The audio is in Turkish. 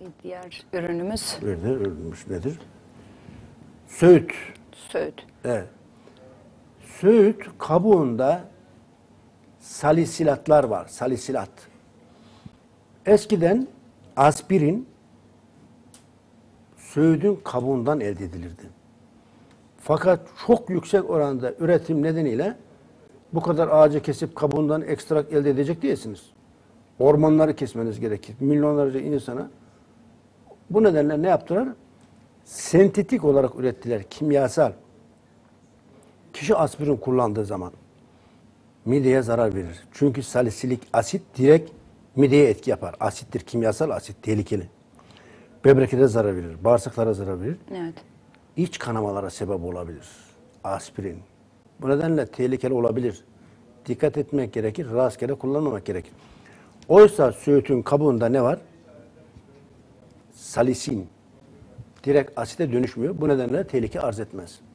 Bir diğer ürünümüz Bir de ürünümüz nedir? Söğüt. söğüt. Evet. Söğüt kabuğunda salisilatlar var. Salisilat. Eskiden aspirin söğüdün kabuğundan elde edilirdi. Fakat çok yüksek oranda üretim nedeniyle bu kadar ağacı kesip kabuğundan ekstrak elde edecek değilsiniz. Ormanları kesmeniz gerekir. Milyonlarca insana. Bu nedenle ne yaptılar? Sentetik olarak ürettiler. Kimyasal. Kişi aspirin kullandığı zaman mideye zarar verir. Çünkü salisilik asit direkt mideye etki yapar. Asittir, kimyasal asit, tehlikeli. Böbreklere de zarar verir, bağırsaklara zarar verir. Evet. İç kanamalara sebep olabilir aspirin. Bu nedenle tehlikeli olabilir. Dikkat etmek gerekir, rastgele kullanmamak gerekir. Oysa söğütün kabuğunda ne var? Salisin. Direkt asite dönüşmüyor. Bu nedenle tehlike arz etmez.